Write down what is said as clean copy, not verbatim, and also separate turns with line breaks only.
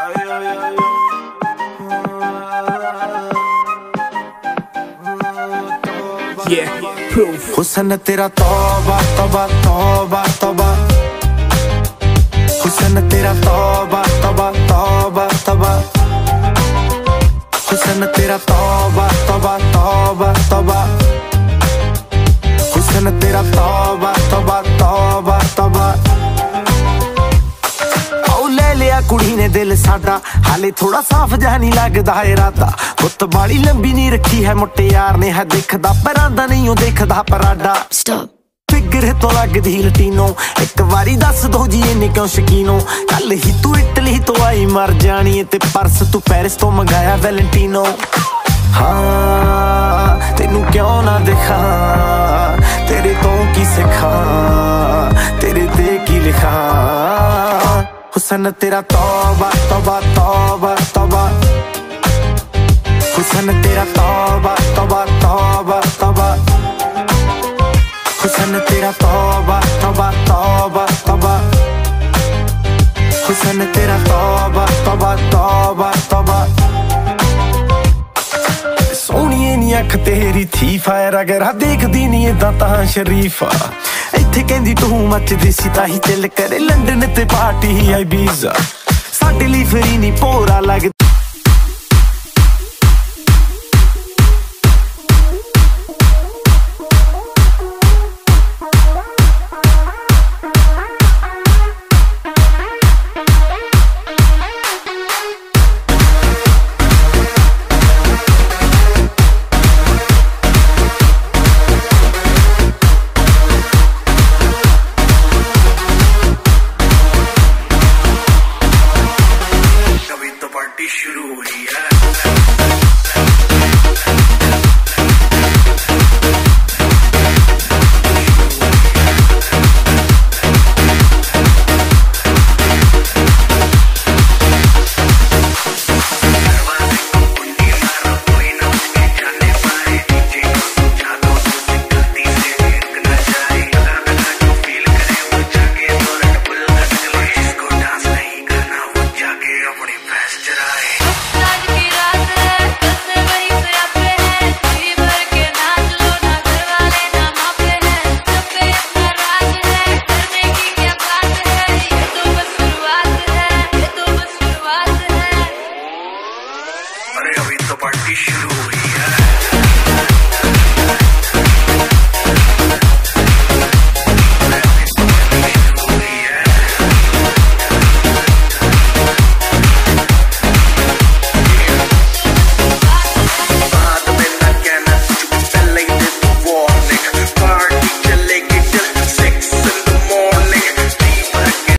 हुसन तेरा तौबा तौबा तौबा तौबा, हुसन तेरा तौबा तौबा तौबा तौबा, हुसन तेरा तौबा तौबा तौबा तौबा, हुसन तेरा तौबा तौबा तौबा तौबा। ले लिया कुड़ी ने दिल साडा, हाले थोड़ा साफ जहा नहीं लगदा इरादा। गुत्त बाली लंबी नहीं रखी है मुट्टे यार ने, है दिखदा परांदा नहीं हो देखदा पराडा। फिगर तो लगदी लटीनो, एक बारी दस दो जी इन्ने क्यों शकीनो। कल ही तू इटली तो आई मर जानी है, ते परस तू पेरिस तो मंगाया वैलेंटिनो। हाँ तेनू क्यों ना दिखा, तेरे तो की सिखा, तेरे ते की लिखा। हुसन तेरा तौबा तौबा तौबा तौबा, हुसन तेरा तौबा तौबा तौबा तौबा, हुसन तेरा तौबा तौबा तौबा तौबा, हुसन तेरा तौबा तौबा तौबा तौबा। सोहणिए नी अख तेरी थी फायर, अगर देखदी नी इदां तां शरीफा। इत्थे कहंदी तू मचदी सी ताही दिल करे लंडन ते पार्टी ही आई बीजा। साडे लई फ्री नी भोरा लगदा। शुरू हुई है। अभी तो पार्टी शुरू